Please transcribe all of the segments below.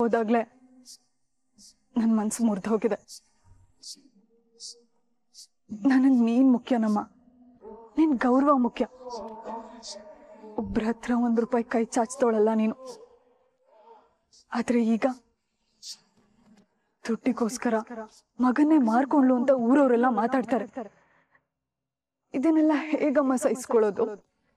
ಹೋದಾಗ್ಲೇ ನನ್ನ ಮನಸ್ಸು ಮುರಿದು ಹೋಗಿದೆ. ನನಗೆ ನೀನ್ ಮುಖ್ಯನಮ್ಮ, ನಿನ್ ಗೌರವ ಮುಖ್ಯ. ಒಬ್ರ ಹತ್ರ ₹1 ಕೈ ಚಾಚ್ತೋಳಲ್ಲ ನೀನು. ಆದ್ರೆ ಈಗ ದುಡ್ಡಿಗೋಸ್ಕರ ಮಗನ್ನೇ ಮಾರ್ಕೊಂಡ್ಲು ಅಂತ ಊರವರೆಲ್ಲ ಮಾತಾಡ್ತಾರೆ. ಇದನ್ನೆಲ್ಲ ಹೇಗಮ್ಮ ಸಹಿಸ್ಕೊಳ್ಳೋದು?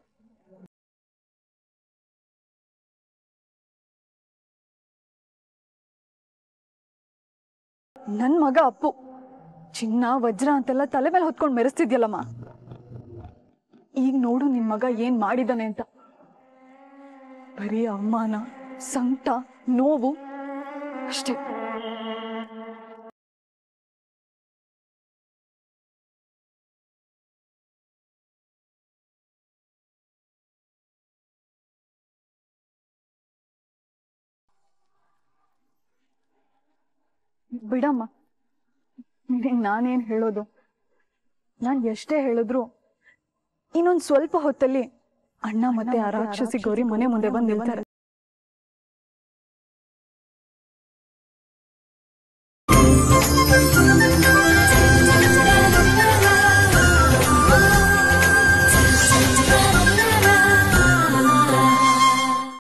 ನನ್ ಮಗ ಅಪ್ಪು ಚಿನ್ನ ವಜ್ರ ಅಂತೆಲ್ಲ ತಲೆ ಮೇಲೆ ಹೊತ್ಕೊಂಡು ಮೆರೆಸ್ತಿದ್ಯಲ್ಲಮ್ಮ. ಈಗ ನೋಡು ನಿನ್ ಮಗ ಏನ್ ಮಾಡಿದಾನೆ ಅಂತ. ಬರೀ ಅವಮಾನ, ಸಂಕಟ, ನೋವು ಅಷ್ಟೇ. ಬಿಡಮ್ಮ, ನಾನೇನ್ ಹೇಳೋದು? ನಾನ್ ಎಷ್ಟೇ ಹೇಳಿದ್ರು ಇನ್ನೊಂದ್ ಸ್ವಲ್ಪ ಹೊತ್ತಲ್ಲಿ ಅಣ್ಣ ಮತ್ತೆ ಆ ರಾಕ್ಷಸಿ ಗೌರಿ ಮನೆ ಮುಂದೆ ಬಂದು ನಿಲ್ತಾರೆ.